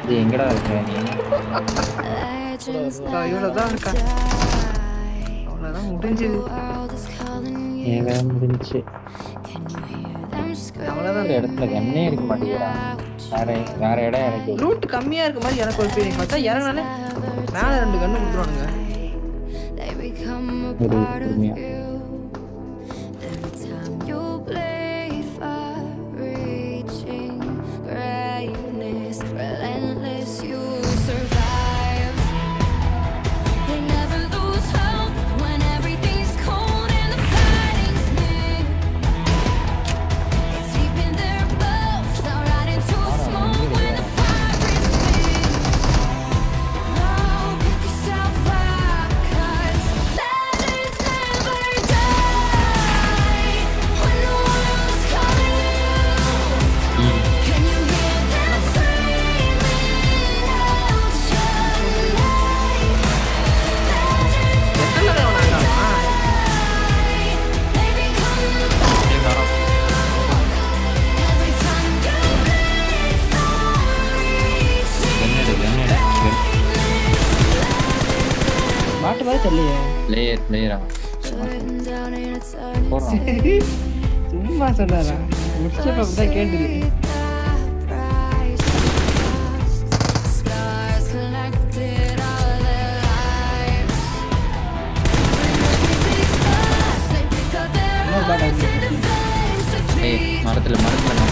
இது எங்கடா இருக்க நீ? இவ்வளவுதான் இருக்கா? அவ்வளவுதான் முடிஞ்சது. ஏங்க முடிஞ்சு. அவ்வளவுதான். இந்த இடத்துல கண்ணே இருக்க மாட்டேங்குதுடா. வேற இடம் எனக்கு. ரூட் கம்மியா இருக்க மாதிரி எனக்கு ஒரு ஃபீலிங். பார்த்தா இறங்குனாலே மேல 2 கண்ணு கொடுத்துருவானுங்க. பொறுமையா. மாட்டு மாதிரி தெரியலையே. லேயரா சும்மா சொன்னாரா? முடிச்சப்ப அப்படிதான் கேட்டுது. மரத்துல